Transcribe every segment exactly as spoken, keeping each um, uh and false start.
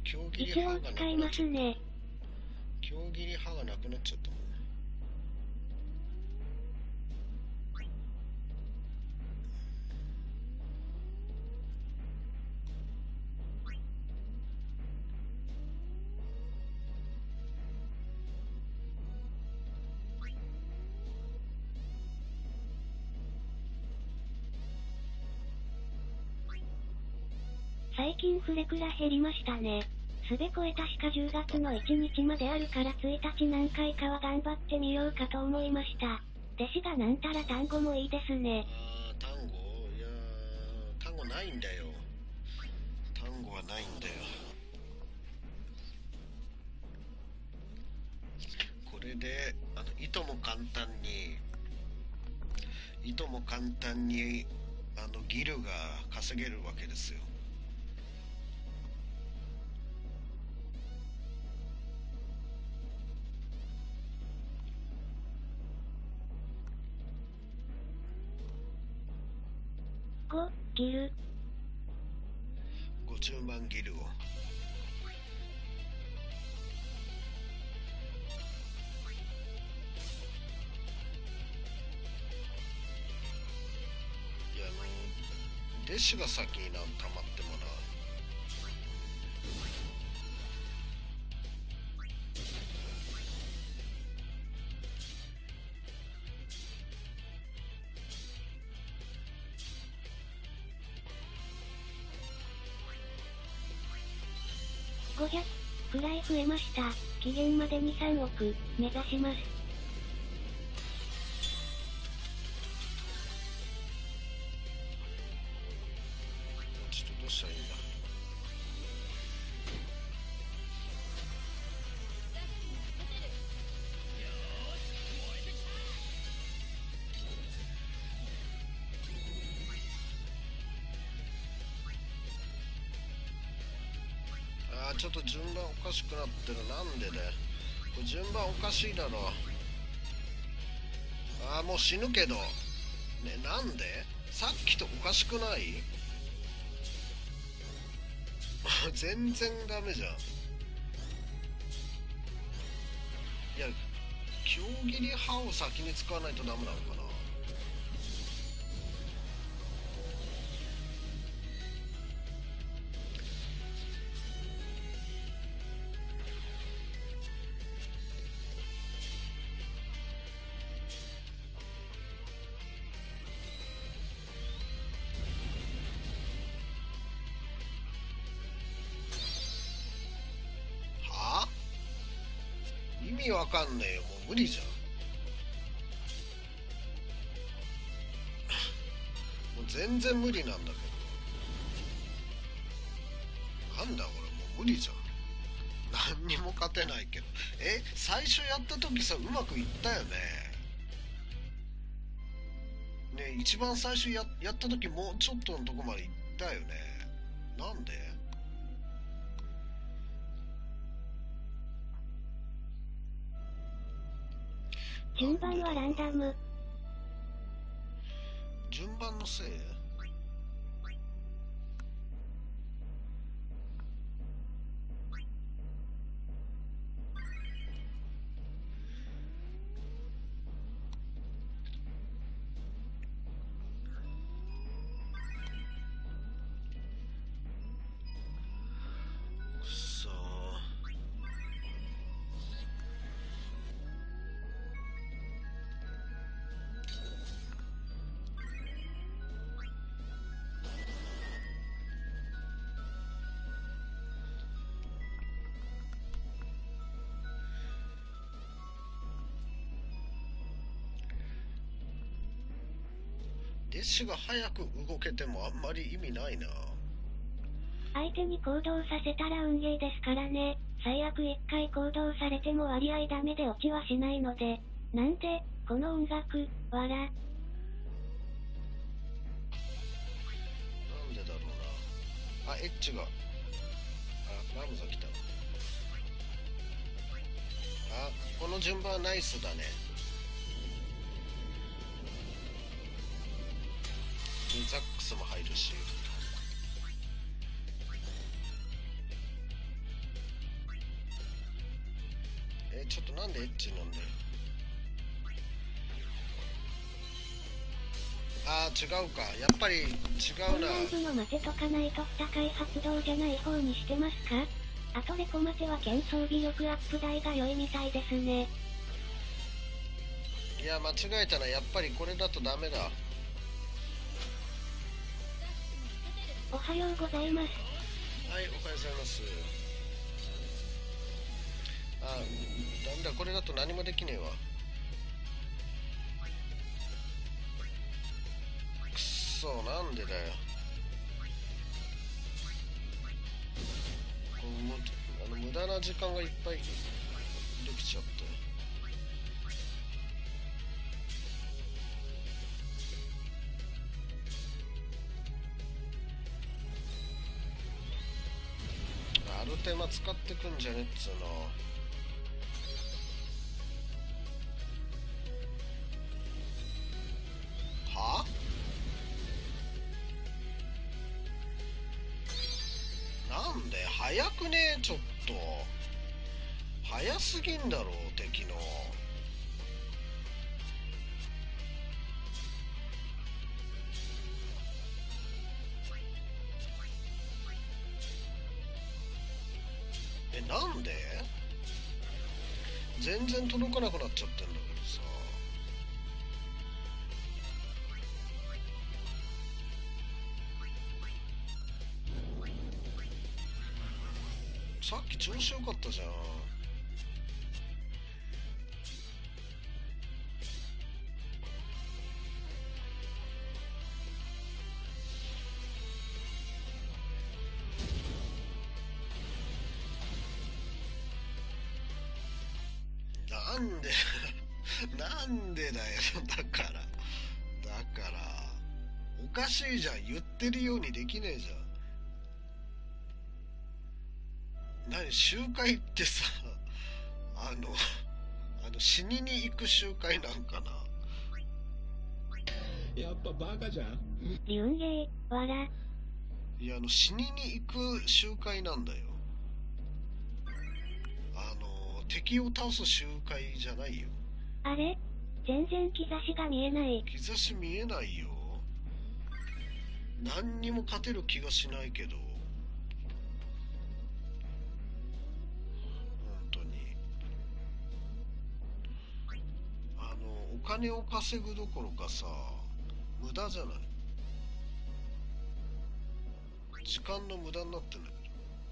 強切り一応刃がなく使いまなっちゃった。 すね。 強切り刃がなくなっちゃったもん。 最近フレクラ減りましたね。すべ超え確かじゅうがつのいちにちまであるからついたち何回かは頑張ってみようかと思いました。弟子がなんたら単語もいいですね。 あー、単語、いやー、単語ないんだよ。単語はないんだよ。これであのいとも簡単にいとも簡単にあのギルが稼げるわけですよ。 ご、ギル。 ごじゅうまんギルを。いや、あの弟子が先にな溜まってもな。 ごひゃくくらい増えました。期限までにさんおく目指します。 ちょっとどうしたらいいんだ。あー、ちょっと順番おかしくなってる。なんでだよ。これ順番おかしいだろ。あー、もう死ぬけどね。なんでさっきとおかしくない？全然ダメじゃん。いや、強切り刃を先に使わないとダメなのかな。はあ？意味わかんねえよ。もう無理じゃん。もう全然無理なんだけど。なんだこれ、もう無理じゃん。何にも勝てないけど。え、最初やった時さ、うまくいったよね。ね、一番最初ややった時もうちょっとのとこまで行ったよね。なんで？ 順番はランダム。 順番のせい？さあ、弟子が早く動けてもあんまり意味ないな。 相手に行動させたら運ゲーですからね。最悪一回行動されても割合ダメで落ちはしないので。なんで、この音楽、わら。 なんでだろうな。あ、エッチが。あ、ラムザ来た。あ、この順番はナイスだね。ザックスも入るし。 ちょっとなんでエッチなんだよ。あー違うか、やっぱり違うな。 本番部の待てとかないと負開発動じゃない方にしてますか？あとレコ待ては剣装備力アップ台が良いみたいですね。 いや間違えたな、やっぱりこれだとダメだ。 おはようございます。 はい、おはようございます。あ、なんだこれだと何もできねえわ。くっそ、なんでだよ。このむあの無駄な時間がいっぱいできちゃった。ある手間使ってくんじゃねっつうの。はなんで早くね、ちょっと早すぎんだろ敵の。え、なんで全然届かなくなっちゃってんだけどさ。さっき調子よかったじゃん。なんでなんでだよ。だからだからおかしいじゃん、言ってるようにできねえじゃん。何集会ってさ、あのあの死にに行く集会なんかな。 やっぱバカじゃん。 リュンゲー、わら。 いや、あの死にに行く集会なんだよ。あの敵を倒す集会じゃないよ。 あれ？全然兆しが見えない。 兆し見えないよ。何にも勝てる気がしないけど。本当に。あのお金を稼ぐどころかさ、無駄じゃない。時間の無駄になってんだけど。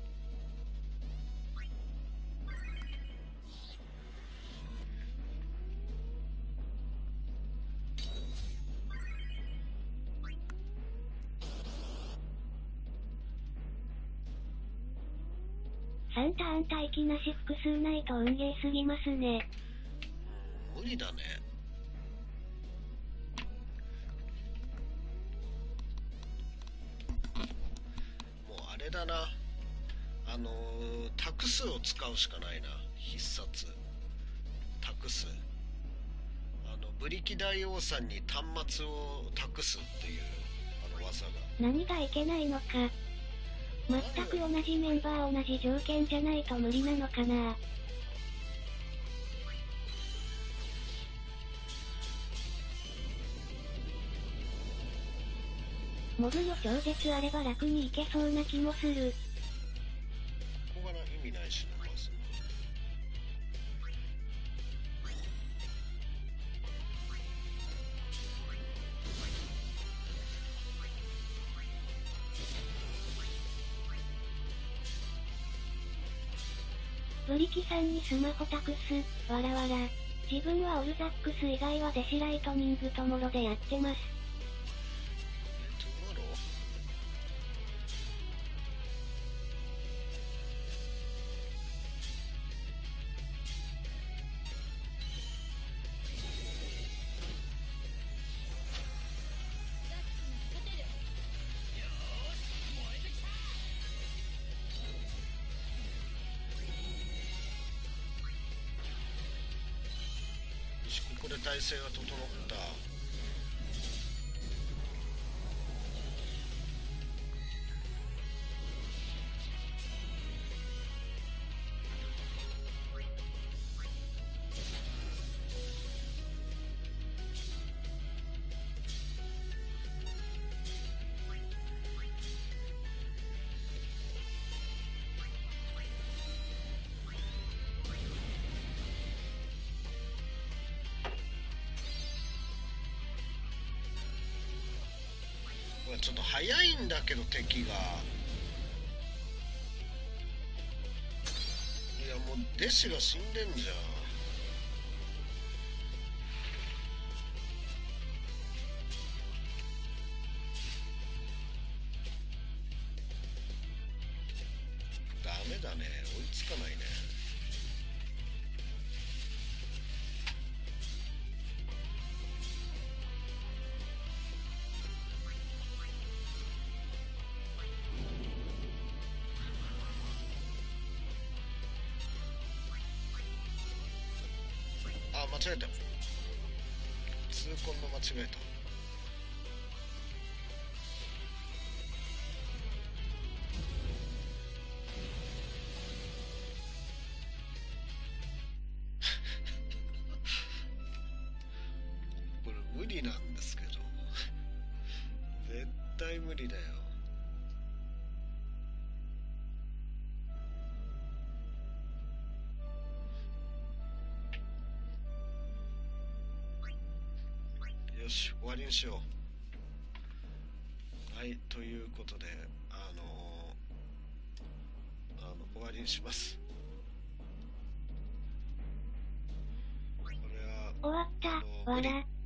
さんターン待機なし複数ないと運ゲーすぎますね。 うん、無理だね。もうあれだな、あのー、託数を使うしかないな。必殺託数、あのブリキ大王さんに端末を託すっていうあの技が。 何がいけないのか。全く同じメンバー同じ条件じゃないと無理なのかな。モブの超絶あれば楽にいけそうな気もする。 ここがな意味ないしな、まず。 ブリキさんにスマホ託す、わらわら。自分はオルザックス以外はデシライトニングともろでやってます。 トゥモロー？ここで体勢が整った。 ちょっと早いんだけど敵が。いやもう弟子が死んでんじゃん。ダメだね、追いつかないね。あ、間違えた。痛恨の間違えた。これ無理なんですけど。絶対無理だよ。よし、終わりにしよう。はい、ということで、あのー、あの終わりにします。これは終わった。 あの無理わら。